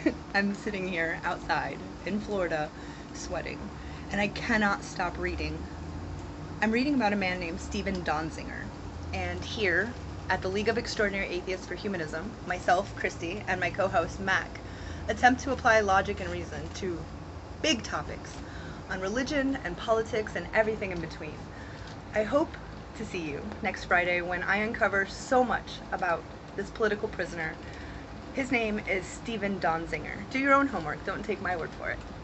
I'm sitting here outside in Florida sweating, and I cannot stop reading. I'm reading about a man named Stephen Donziger, and here at the League of Extraordinary Atheists for Humanism, myself, Christy, and my co-host, Mac, attempt to apply logic and reason to big topics on religion and politics and everything in between. I hope to see you next Friday when I uncover so much about this political prisoner. His name is Stephen Donziger. Do your own homework, don't take my word for it.